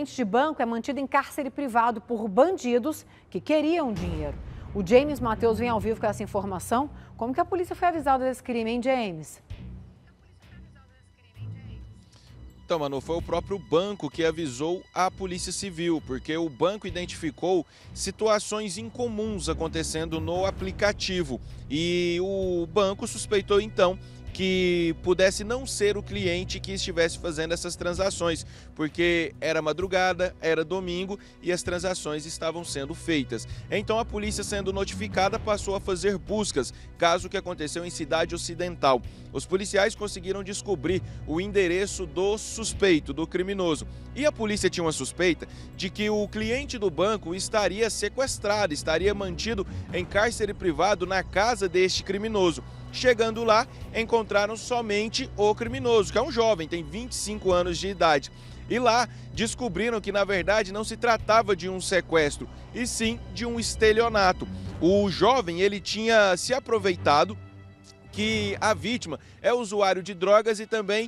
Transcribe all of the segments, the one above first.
gerente de banco é mantido em cárcere privado por bandidos que queriam dinheiro. O James Matheus vem ao vivo com essa informação. Como que a polícia foi avisada desse crime, hein, James? Então, Manu, foi o próprio banco que avisou a Polícia Civil, porque o banco identificou situações incomuns acontecendo no aplicativo. E o banco suspeitou, então, que pudesse não ser o cliente que estivesse fazendo essas transações, porque era madrugada, era domingo e as transações estavam sendo feitas. Então a polícia, sendo notificada, passou a fazer buscas, caso que aconteceu em Cidade Ocidental. Os policiais conseguiram descobrir o endereço do suspeito, do criminoso. E a polícia tinha uma suspeita de que o cliente do banco estaria sequestrado, estaria mantido em cárcere privado na casa deste criminoso. Chegando lá, encontraram somente o criminoso, que é um jovem, tem 25 anos de idade. E lá descobriram que, na verdade, não se tratava de um sequestro, e sim de um estelionato. O jovem, ele tinha se aproveitado que a vítima é usuário de drogas e também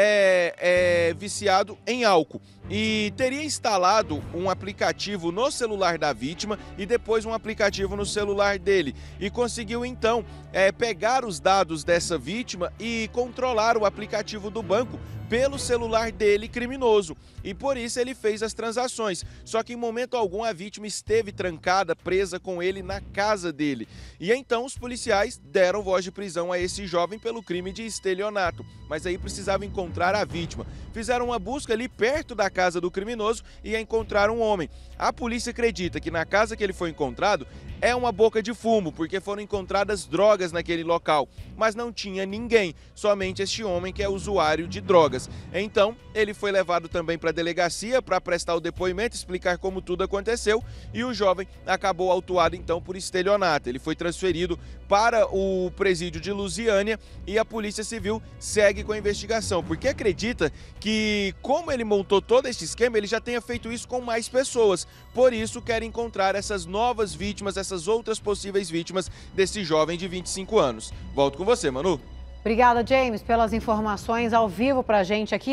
é viciado em álcool. E teria instalado um aplicativo no celular da vítima e depois um aplicativo no celular dele. E conseguiu então pegar os dados dessa vítima e controlar o aplicativo do banco pelo celular dele, criminoso. E por isso ele fez as transações. Só que em momento algum a vítima esteve trancada, presa com ele na casa dele. E então os policiais deram voz de prisão a esse jovem pelo crime de estelionato. Mas aí precisava encontrar a vítima. Fizeram uma busca ali perto da casa do criminoso e encontraram um homem. A polícia acredita que na casa que ele foi encontrado é uma boca de fumo, porque foram encontradas drogas naquele local. Mas não tinha ninguém, somente este homem que é usuário de drogas. Então, ele foi levado também para a delegacia para prestar o depoimento, explicar como tudo aconteceu, e o jovem acabou autuado então por estelionato. Ele foi transferido para o presídio de Lusiânia e a Polícia Civil segue com a investigação, porque acredita que, como ele montou todo este esquema, ele já tenha feito isso com mais pessoas. Por isso, quer encontrar essas novas vítimas, essas outras possíveis vítimas desse jovem de 25 anos. Volto com você, Manu. Obrigada, James, pelas informações ao vivo pra gente aqui.